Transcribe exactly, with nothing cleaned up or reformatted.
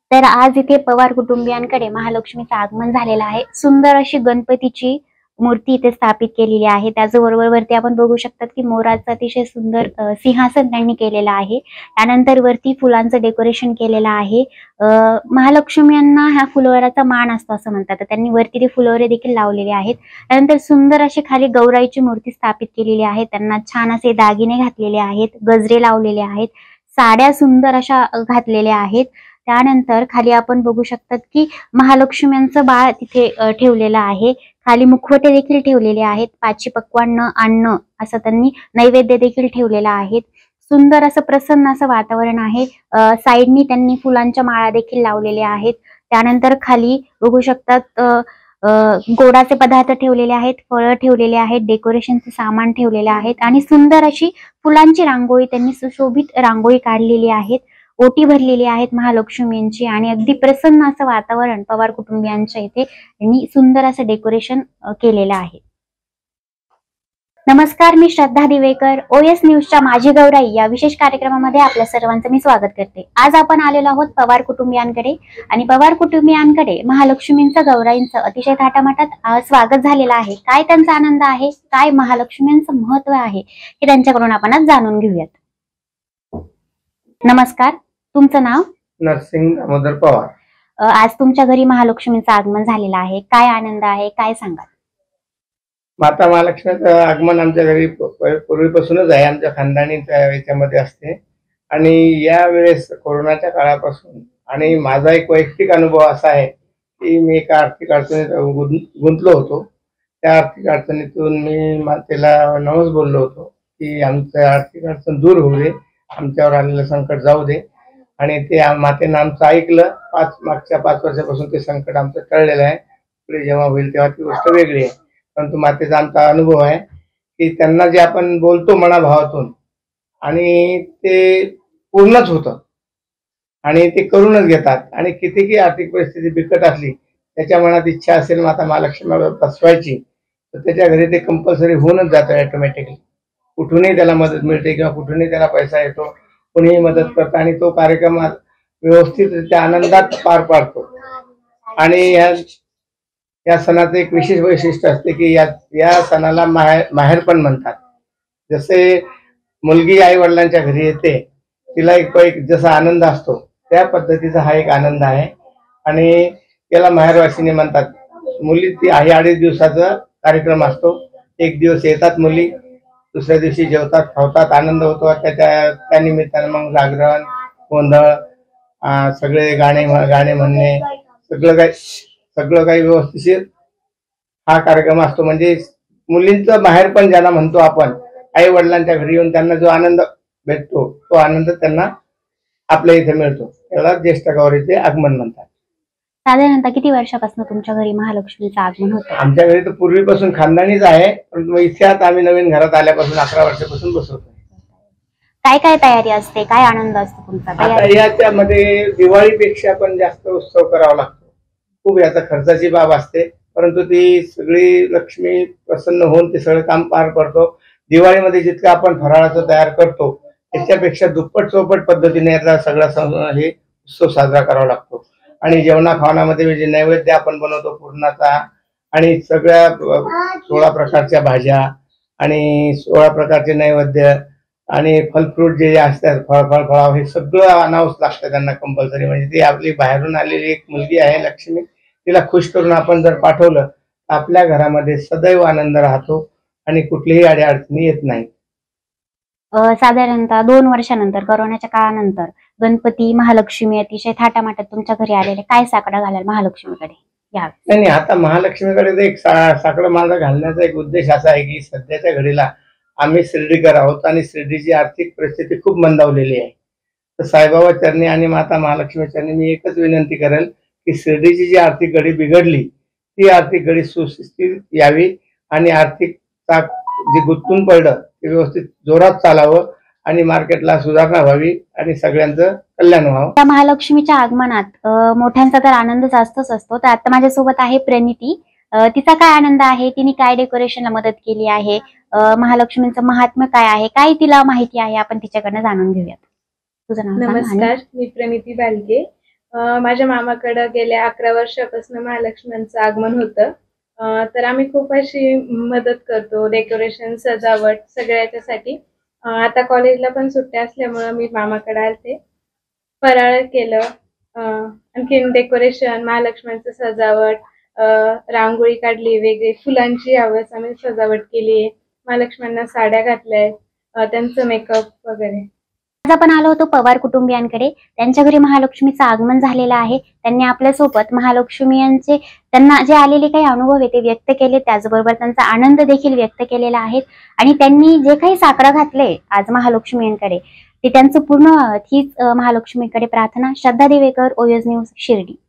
तर आज इथे पवार कुटुंबियांकडे महालक्ष्मीचं आगमन झालेलं आहे। सुंदर अशी गणपतीची मूर्ती इथे स्थापित केलेली आहे। त्याचबरोबर वरती आपण बघू शकतात की मोराचं अतिशय सुंदर सिंहासन त्यांनी केलेलं आहे। त्यानंतर वरती फुलांचं डेकोरेशन केलेलं आहे। महालक्ष्मींना ह्या फुलवराचा मान असतो असं म्हणतात, तर त्यांनी वरती ते फुलवरे देखील लावलेले आहेत। त्यानंतर सुंदर अशी खाली गौराईची मूर्ती स्थापित केलेली आहे। त्यांना छान असे दागिने घातलेले आहेत, गजरे लावलेले आहेत, साड्या सुंदर अशा घातलेल्या आहेत। त्यानंतर खाली आपण बघू शकतात की महालक्ष्म्यांचं बाळ तिथे ठेवलेलं आहे। खाली मुखवटे देखील ठेवलेले आहेत। पाची पक्वान्न अन्न असं त्यांनी नैवेद्य देखील ठेवलेला आहे। सुंदर असं प्रसन्न असं वातावरण आहे। साईडनी त्यांनी फुलांच्या माळा देखील लावलेल्या आहेत। त्यानंतर खाली बघू शकतात गोडाचे पदार्थ ठेवलेले आहेत, फळं ठेवलेले आहेत, डेकोरेशनचे सामान ठेवलेले आहेत आणि सुंदर अशी फुलांची रांगोळी त्यांनी सुशोभित रांगोळी काढलेली आहेत। ओटी भरलेली आहेत महालक्ष्मींची आणि अगदी प्रसन्न असं वातावरण पवार कुटुंबियांच्या इथे यांनी सुंदर असं डेकोरेशन केलेलं आहे। नमस्कार, मी श्रद्धा दिवेकर, ओएस न्यूजच्या माझी गौराई या विशेष कार्यक्रमामध्ये आपल्या सर्वांचं मी स्वागत करते। आज आपण आलेलो आहोत पवार कुटुंबियांकडे आणि पवार कुटुंबियांकडे महालक्ष्मींचं गौराईंचं अतिशय थाटामाटात स्वागत झालेलं आहे। काय त्यांचा आनंद आहे, काय महालक्ष्मींचं महत्व आहे हे त्यांच्याकडून आपण आज जाणून घेऊयात। नमस्कार, तुमचं नाव? नरसिंग दामोदर पवार। आज तुमच्या घरी महालक्ष्मीचं आगमन झालेलं आहे, काय आनंद आहे, काय सांगाल? माता महालक्ष्मीचं आगमन आमच्या घरी पूर्वीपासूनच आहे, आमच्या खानदानी याच्यामध्ये असते आणि या वेळेस कोरोनाच्या काळापासून आणि माझा एक वैयक्तिक अनुभव असा आहे की मी एका आर्थिक अडचणीत गुंतलो होतो। त्या आर्थिक अडचणीतून मी मातेला नवस बोललो होतो की आमचं आर्थिक अडचण दूर होऊ दे, आमच्यावर आलेलं संकट जाऊ दे आणि ते मातेनं आमचं ऐकलं। पाच मागच्या पाच वर्षापासून ते संकट आमचं टळलेलं आहे। पुढे जेव्हा होईल तेव्हा ती गोष्ट वेगळी आहे, परंतु मातेचा आमचा अनुभव आहे की त्यांना जे आपण बोलतो मनाभावातून आणि ते पूर्णच होतं आणि ते करूनच घेतात। आणि कितीही आर्थिक परिस्थिती बिकट असली, त्याच्या मनात इच्छा असेल माता महालक्ष्मीला बसवायची तर त्याच्या घरी ते कंपल्सरी होऊनच जातं ऑटोमॅटिकली। कुठूनही त्याला मदत मिळते किंवा कुठूनही त्याला पैसा येतो, कुणीही मदत करतं आणि तो कार्यक्रम व्यवस्थितरित्या आनंदात पार पाडतो। आणि या या सणाचं एक विशेष वैशिष्ट्य असते की या या सणाला माहेर माहेरपण म्हणतात। जसे मुलगी आई वडिलांच्या घरी येते, तिला एक एक जसा आनंद असतो त्या पद्धतीचा हा एक आनंद आहे आणि त्याला माहेरवासिनी म्हणतात। मुली ती आहे अडीच दिवसाचा कार्यक्रम असतो। एक दिवस येतात मुली, दुसऱ्या दिवशी जेवतात, खावतात, आनंद होतो। त्याच्या त्या निमित्तानं मग जागरण, गोंधळ, सगळे गाणे गाणे म्हणणे, सगळं काही सगळं काही व्यवस्थित हा कार्यक्रम असतो। म्हणजे मुलींचं माहेरपण ज्याला म्हणतो आपण, आई वडिलांच्या घरी येऊन त्यांना जो आनंद भेटतो तो आनंद त्यांना आपल्या इथे मिळतो, त्याला ज्येष्ठ गौरीचे आगमन म्हणतात। साधारणतः किती वर्षापासून तुमच्या घरी महालक्ष्मीचं आगमन होतं? आमच्या घरी तर पूर्वीपासून खानदानीच आहे, परंतु इथे आता आम्ही नवीन घरात आल्यापासून अकरा वर्षापासून बसवतो। काय काय तयारी असते, काय आनंद असतो तुमचा? याच्यामध्ये दिवाळीपेक्षा पण जास्त उत्सव करावा लागतो। खूप याचा खर्चाची बाब असते, परंतु ती सगळी लक्ष्मी प्रसन्न होऊन ते सगळं काम पार पडतो। दिवाळीमध्ये जितकं आपण फराळाचं तयार करतो त्याच्यापेक्षा दुप्पट चौपट पद्धतीने याचा सगळा हे उत्सव साजरा करावा लागतो। आणि जेवणा खावणामध्ये जे नैवेद्य आपण बनवतो पूर्णाचा आणि सगळ्या सोळा प्रकारच्या भाज्या आणि सोळा प्रकारचे नैवेद्य आणि फल फ्रूट जे असतात, फळ फळ फळाव हे सगळं आणावंच लागतं त्यांना कंपल्सरी। म्हणजे ती आपली बाहेरून आलेली एक मुलगी आहे लक्ष्मी, तिला खुश करून आपण जर पाठवलं तर आपल्या घरामध्ये सदैव आनंद राहतो आणि कुठलीही अडचणी येत नाही। साधारणतः दोन वर्षानंतर कोरोनाच्या काळानंतर गणपती महालक्ष्मी अतिशय थाटामाटात तुमच्या घरी आलेले, काय साकडा घालाल महालक्ष्मीकडे? नाही नाही, आता महालक्ष्मीकडे एक साकडं माझा घालण्याचा एक उद्देश असा आहे की सध्याच्या घडीला आम्ही शिर्डीकर आहोत आणि शिर्डीची आर्थिक परिस्थिती खूप मंदावलेली आहे। तर साईबाबा चरणी आणि माता महालक्ष्मी चरणी मी एकच विनंती करेल की शिर्डीची जी आर्थिक घडी बिघडली ती आर्थिक घडी सुस्थितीत यावी आणि आर्थिक जे गुंतून पडलं ते व्यवस्थित जोरात चालावं आणि मार्केटला सुधारणा व्हावी आणि सगळ्यांचं कल्याण व्हावं। त्या महालक्ष्मीच्या आगमनात मोठ्यांचा तर आनंदच असतोच असतो। तर आता माझ्यासोबत आहे प्रणिती, तिचा काय आनंद आहे, तिने काय डेकोरेशनला मदत केली आहे, महालक्ष्मींचं महात्म्य काय आहे, काय तिला माहिती आहे, आपण तिच्याकडनं जाणून घेऊयात। तुझं नाव? नमस्कार, मी प्रणिती बालके, माझ्या मामाकडे गेल्या अकरा वर्षापासून महालक्ष्म्यांचं आगमन होतं. तर आम्ही खूप अशी मदत करतो, डेकोरेशन, सजावट सगळ्याच्यासाठी. आता कॉलेजला पण सुट्ट्या असल्यामुळे मी मामाकडे आलते. फराळ केलं, आणखीन डेकोरेशन, महालक्ष्म्यांचं सजावट, रांगोळी काढली, वेगळी फुलांची हवस आम्ही सजावट केली. महालक्ष्म्यांना साड्या घातल्यात, त्यांचं मेकअप वगैरे. आज आपण आलो होतो पवार कुटुंबियांकडे. त्यांच्या घरी महालक्ष्मीचं आगमन झालेलं आहे. त्यांनी आपल्यासोबत महालक्ष्मी यांचे त्यांना जे आलेले काही अनुभव आहे ते व्यक्त केले, त्याचबरोबर त्यांचा आनंद देखील व्यक्त केलेला आहे. आणि त्यांनी जे काही साकडं घातले आज महालक्ष्मी यांकडे ते त्यांचं पूर्ण हीच महालक्ष्मीकडे प्रार्थना. Shraddha Devekar, OS news, Shirdi.